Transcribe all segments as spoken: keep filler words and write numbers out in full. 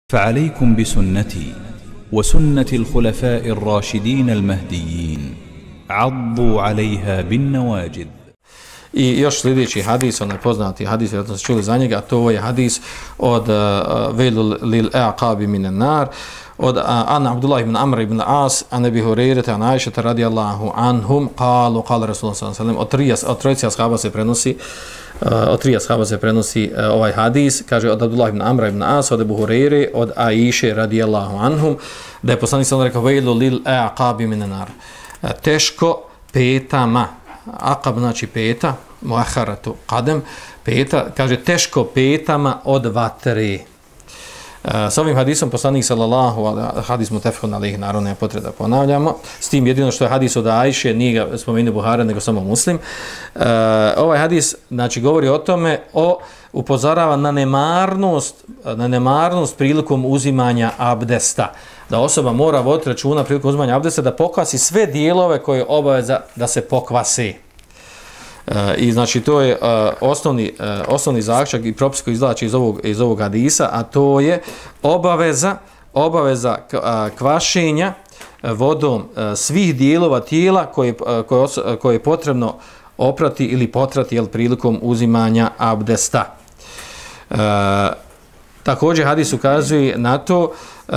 فعليكم بسنتي وسنة الخلفاء الراشدين المهديين عضوا عليها بالنواجذ. I još sljedeći hadis, onaj poznati hadis, vjerojatno ste čuli za njega, a to je hadis od uh, Vejlu lil aqabi minan nar, od uh, Ana Abdullah ibn Amr ibn As, an Abi Hurajrata an Aisha radijallahu anhum, qalu qala Rasulullah sallallahu alejhi ve sellem, od trojice ashaba se prenosi Uh, od tri ashaba se prenosi uh, ovaj hadis, kaže od Abdullah ibn Amra ibn As, od Abu Hurajre, od Aishe radijallahu anhum, da je poslanik sallallahu rekao vejlu lil aqabi minan nar, uh, teško petama, aqab znači peta, muaharatu qadam, peta, kaže teško petama od vatre. Uh, s ovim hadisom poslanik sallallahu alejhi hadis mutafekun alejhi, naravno nema potrebe da ponavljamo, s tim jedino što je hadis od Ajše, nije ga spomenuo Buhari nego samo Muslim. Uh, ovaj hadis znači govori o tome, o upozorava na nemarnost, na nemarnost prilikom uzimanja abdesta, da osoba mora voditi računa prilikom uzimanja abdesta da pokvasi sve dijelove koje je obaveza da se pokvasi. Uh, I znači to je uh, osnovni, uh, osnovni zaključak i propis koji izvlači iz ovog, iz ovog hadisa, a to je obaveza, obaveza k, uh, kvašenja uh, vodom uh, svih dijelova tijela koje, uh, koje, os, uh, koje je potrebno oprati ili potrati jel, prilikom uzimanja abdesta. Uh, također hadis ukazuje na to uh,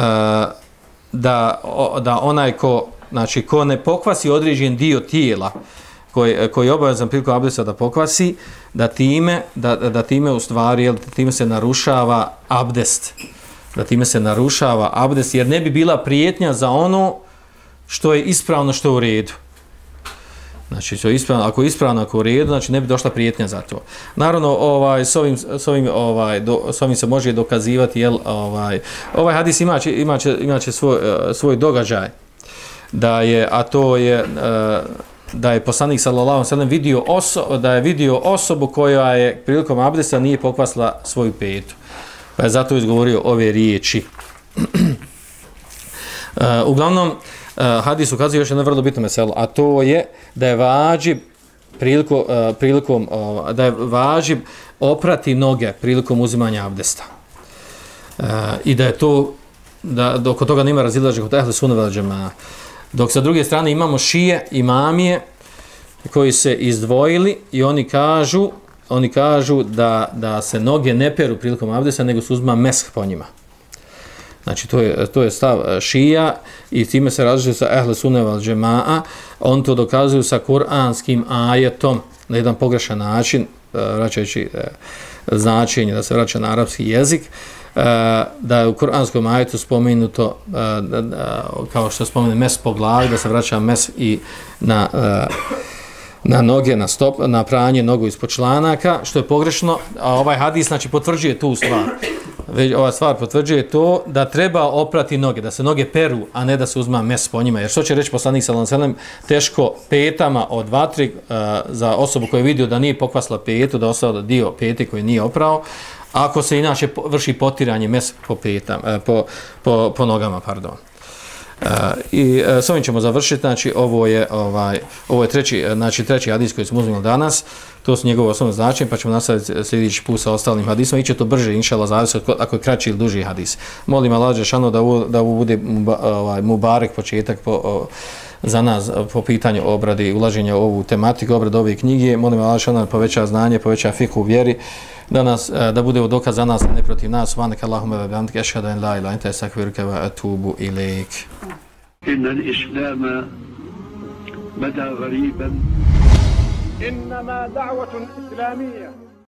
da, o, da onaj ko, znači, ko ne pokvasi određen dio tijela koji, koji je obavezan prilikom abdesta da pokvasi, da time, da, da time u stvari, jel, time se narušava abdest. Da time se narušava abdest, jer ne bi bila prijetnja za ono što je ispravno, što je u redu. Znači, što je ispravno, ako je ispravno, ako je u redu, znači ne bi došla prijetnja za to. Naravno, ovaj, s, ovim, s, ovim, ovaj, do, s ovim se može dokazivati, jel, ovaj, ovaj hadis ima će, ima će, ima će svoj, svoj događaj, da je, a to je... Uh, da je poslanik sallallahu alejhi ve sellem vidio osobu, da je vidio osobu koja je prilikom abdesta nije pokvasila svoju petu. Pa je zato izgovorio ove riječi. uh, uglavnom, uh, hadis ukazuje još jedno vrlo bitno meselo, a to je da je važib prilikom, uh, prilikom uh, da je važib oprati noge prilikom uzimanja abdesta. Uh, I da je to, da oko toga nema razilaženja kod ehli sunne vel džemaa. Dok sa druge strane imamo šije, imamije koji se izdvojili i oni kažu, oni kažu da, da se noge ne peru prilikom abdesta, nego se uzma mesh po njima. Znači to je, to je stav šija i time se različuje sa ehle sunne vel džemaa. On to dokazuju sa kuranskim ajetom na jedan pogrešan način, vraćajući značenje da se vraća na arapski jezik. Uh, da je u kuranskom ajetu spomenuto uh, da, da, kao što spomene mes po glavi, da se vraća mes i na, uh, na noge, na stop, na pranje nogu ispod članaka, što je pogrešno, a ovaj hadis znači potvrđuje tu stvar. Već ova stvar potvrđuje to da treba oprati noge, da se noge peru, a ne da se uzma mes po njima. Jer što će reći poslanik sallallahu alejhi ve sellem, teško petama od vatri uh, za osobu koja je vidio da nije pokvasila petu, da ostao dio pete koji nije oprao, ako se inače vrši potiranje mes po, petam, po, po, po nogama, pardon. Uh, I uh, s ovim ćemo završiti, znači ovo je, ovaj, ovo je treći, znači, treći hadis koji smo uzmeli danas, to su njegove osnovne značenje, pa ćemo nastaviti sljedeći put sa ostalim hadisom, iće to brže, inšallah, zavisi ako je kraći ili duži hadis. Molim Allah dželešanu da ovo, da ovo bude ovaj, mubarek početak po, o, za nas po pitanju obrade i ulaženja u ovu tematiku, obrade ove knjige. Molim Allah dželešanu da poveća znanje, poveća fiku u vjeri, da nas da bude dokaz za nas, ne protiv nas. Subhanak Allahumma wa bihamdika ashhadu an la ilaha illa anta astaghfiruka wa atubu ilaik. إن الإسلام بدا غريبا إنما دعوة إسلامية